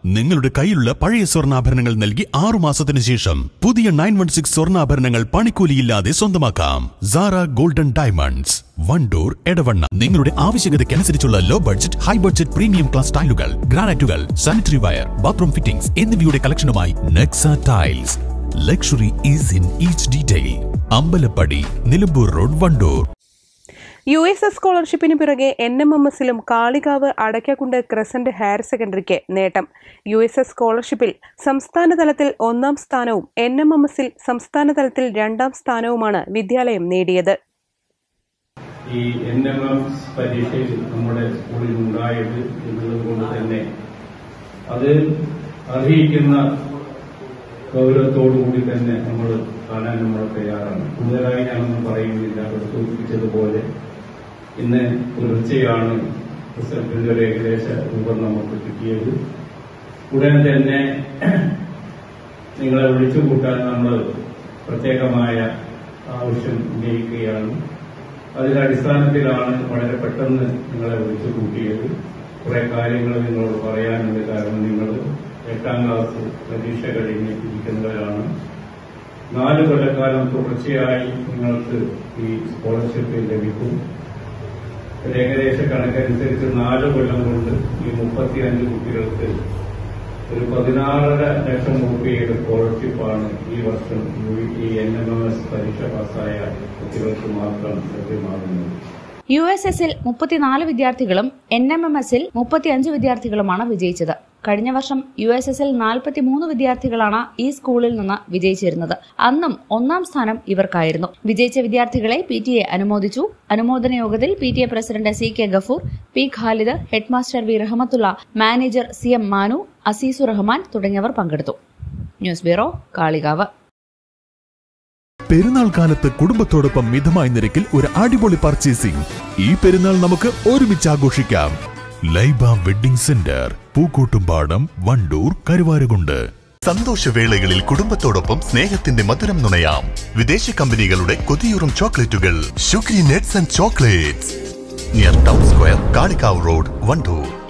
നിങ്ങളുടെ കയ്യിലുള്ള പഴയ സ്വർണ്ണാഭരണങ്ങൾ നൽകി 6 മാസത്തിന് ശേഷം പുതിയ 916 സ്വർണ്ണാഭരണങ്ങൾ പണിക്കൂലിയില്ലാതെ സ്വന്തമാക്കാം. Zara golden diamonds, Wandoor, Edavanna. നിങ്ങളുടെ ആവശ്യകതയ്ക്കനുസരിച്ചുള്ള low budget, high budget, premium class ടൈലുകൾ, ഗ്രാനൈറ്റുകൾ, സാനിറ്ററി വയർ, ബാത്റൂം ഫിറ്റിംഗ്സ് എന്നിവയുടെ കളക്ഷനുമായി Nexa tiles. Luxury is in each detail. Ambalappadi, Nilambur road, Wandoor. USS സ്കോളർഷിപ്പിന് പിറകെ NMMSലും കാളികാവ് അടയ്ക്കക്കുണ്ട് ക്രസന്റ് ഹയർ സെക്കൻഡറിക്ക് നേട്ടം. USS സ്കോളർഷിപ്പിൽ സംസ്ഥാന തലത്തിൽ 1ാം സ്ഥാനവും NMMSൽ സംസ്ഥാന തലത്തിൽ 2ാം സ്ഥാനവുമാണ് വിദ്യാലയം നേടിയത്. ഈ NMMS പരീക്ഷയിൽ നമ്മുടെ സ്കൂളിൽ ഉണ്ടായത് എന്നതുകൊണ്ട് തന്നെ അത് അറിയിക്കുന്ന ഗൗരവത്തോടുകൂടി തന്നെ നമ്മൾ കാണാൻ നമ്മൾ തയ്യാറാണ്. കൂടുതലായി ഞാനൊന്നും പറയുന്നില്ല. അവിടെ സൂചിപ്പിച്ചതുപോലെ ഇന്ന് പുലർച്ചെയാണ് റിസൾട്ടിന്റെ ഒരു ഏകദേശ രൂപം നമുക്ക് കിട്ടിയത്. ഉടൻ തന്നെ നിങ്ങളെ വിളിച്ചുകൂട്ടാൻ നമ്മൾ പ്രത്യേകമായ ആവശ്യം ഉന്നയിക്കുകയാണ്. അതിന്റെ അടിസ്ഥാനത്തിലാണ് വളരെ പെട്ടെന്ന് നിങ്ങളെ വിളിച്ചുകൂട്ടിയത്. കുറെ കാര്യങ്ങൾ നിങ്ങളോട് പറയാനുണ്ട്. കാരണം നിങ്ങൾ 8ാം ക്ലാസ് പരീക്ഷ കഴിഞ്ഞ് ഇരിക്കുന്നവരാണ്. 4 കൊല്ലക്കാലം തുടർച്ചയായി നിങ്ങൾക്ക് ഈ സ്കോളർഷിപ്പ് ലഭിക്കും. ഒരു ഏകദേശ കണക്കനുസരിച്ച് 4 കൊല്ലം കൊണ്ട് ഈ 35 കുട്ടികൾക്ക് ഒരു 16.5 ലക്ഷം രൂപയുടെ സ്കോളർഷിപ്പാണ് ഈ വർഷം ഈ NMMS പരീക്ഷ പാസ്സായ കുട്ടികൾക്ക് മാത്രം ലഭ്യമാകുന്നത്. USSൽ 34 വിദ്യാർത്ഥികളും NMMSൽ 35 വിദ്യാർത്ഥികളുമാണ് വിജയിച്ചത്. കഴിഞ്ഞ വർഷം USSൽ 43 വിദ്യാർത്ഥികളാണ് ഈ സ്കൂളിൽ നിന്ന് വിജയിച്ചിരുന്നത്. അന്നും 1ാം സ്ഥാനം ഇവർക്കായിരുന്നു. വിജയിച്ച വിദ്യാർത്ഥികളെ PTA അനുമോദിച്ചു. അനുമോദന യോഗത്തിൽ PTA president CK Gafoor, P Khalid, headmaster V Rahmathulla, manager CM Manu, Azeez Rahman തുടങ്ങിയവർ പങ്കെടുത്തു. News bureau, Kalikavu. പെരുന്നാൾ കാലത്ത് കുടുംബത്തോടൊപ്പം മിതമായ നിരക്കിൽ ഒരു അടിപൊളി പർച്ചേസിംഗ്. ഈ പെരുന്നാൾ നമുക്ക് ഒരുമിച്ച് ആഘോഷിക്കാം. Laiba wedding centre, Pookkottumpadam, Wandoor, Karuvarakundu. സന്തോഷവേളകളിൽ കുടുംബത്തോടൊപ്പം സ്നേഹത്തിന്റെ മധുരം നുണയാം. വിദേശ കമ്പനികളുടെ കൊതിയൂറും ചോക്ലേറ്റുകൾ. Sugary nuts and chocolates, near town square, Kalikavu road, Wandoor.